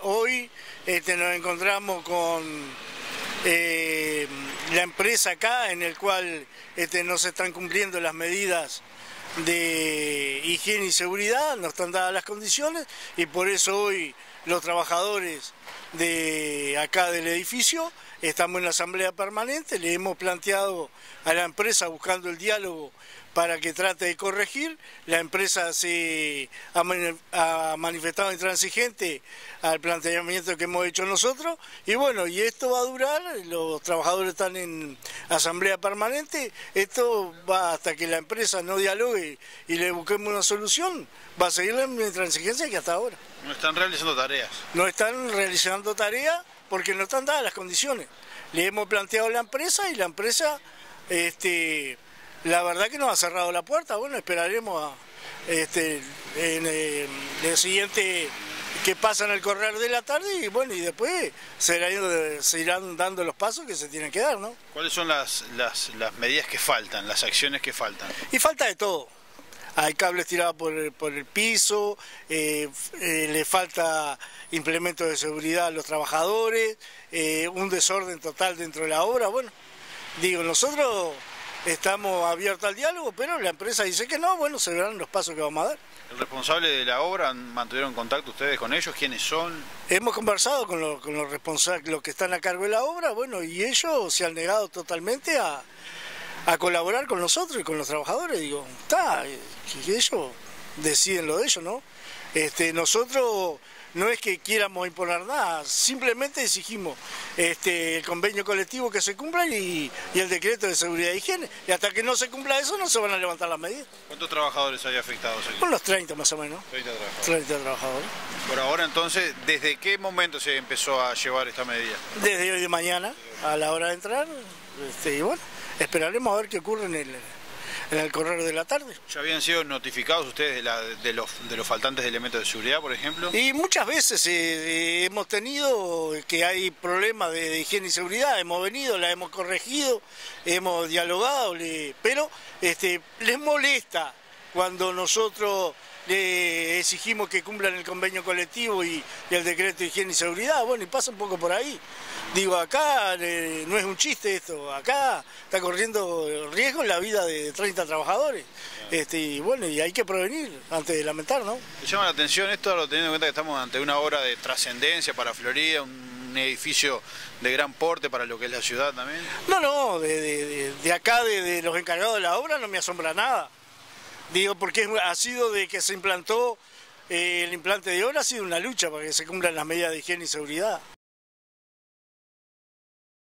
hoy nos encontramos con la empresa acá, en el cual no se están cumpliendo las medidas de higiene y seguridad, no están dadas las condiciones, y por eso hoy los trabajadores de acá del edificio estamos en la asamblea permanente. Le hemos planteado a la empresa, buscando el diálogo para que trate de corregir. La empresa se ha manifestado intransigente al planteamiento que hemos hecho nosotros, y bueno, y esto va a durar. Los trabajadores están en asamblea permanente, esto va hasta que la empresa no dialogue y le busquemos una solución. Va a seguir la misma intransigencia que hasta ahora. No están realizando tareas. No están realizando tareas porque no están dadas las condiciones. Le hemos planteado a la empresa, y la empresa, la verdad que nos ha cerrado la puerta. Bueno, esperaremos en el siguiente que pasa en el correr de la tarde, y bueno, y después se irán dando los pasos que se tienen que dar, ¿no? ¿Cuáles son las medidas que faltan, las acciones que faltan? Y falta de todo. Hay cables tirados por el piso, le falta implementos de seguridad a los trabajadores, un desorden total dentro de la obra. Bueno, digo, nosotros estamos abiertos al diálogo, pero la empresa dice que no. Bueno, se verán los pasos que vamos a dar. ¿El responsable de la obra, mantuvieron contacto ustedes con ellos? ¿Quiénes son? Hemos conversado con los responsables, los que están a cargo de la obra, bueno, y ellos se han negado totalmente a colaborar con nosotros y con los trabajadores. Digo, que ellos deciden lo de ellos, ¿no? Nosotros no es que quieramos imponer nada, simplemente exigimos el convenio colectivo que se cumpla y el decreto de seguridad e higiene, y hasta que no se cumpla eso no se van a levantar las medidas. ¿Cuántos trabajadores hay afectados aquí? Unos 30 más o menos. 30 trabajadores. 30 trabajadores. Por ahora, entonces, ¿desde qué momento se empezó a llevar esta medida? Desde hoy de mañana, a la hora de entrar, y bueno, esperaremos a ver qué ocurre en el correr de la tarde. ¿Ya habían sido notificados ustedes de los faltantes de elementos de seguridad, por ejemplo? Y muchas veces hemos tenido que hay problemas de higiene y seguridad, hemos venido, la hemos corregido, hemos dialogado, pero les molesta cuando nosotros le exigimos que cumplan el convenio colectivo y el decreto de higiene y seguridad. Bueno, y pasa un poco por ahí. Digo, acá no es un chiste esto, acá está corriendo riesgo la vida de 30 trabajadores. Y bueno, y hay que prevenir antes de lamentar, ¿no? ¿Me llama la atención esto, teniendo en cuenta que estamos ante una obra de trascendencia para Florida, un edificio de gran porte para lo que es la ciudad también? No, de acá, de los encargados de la obra, no me asombra nada. Digo, porque ha sido de que se implantó el implante de obra, ha sido una lucha para que se cumplan las medidas de higiene y seguridad.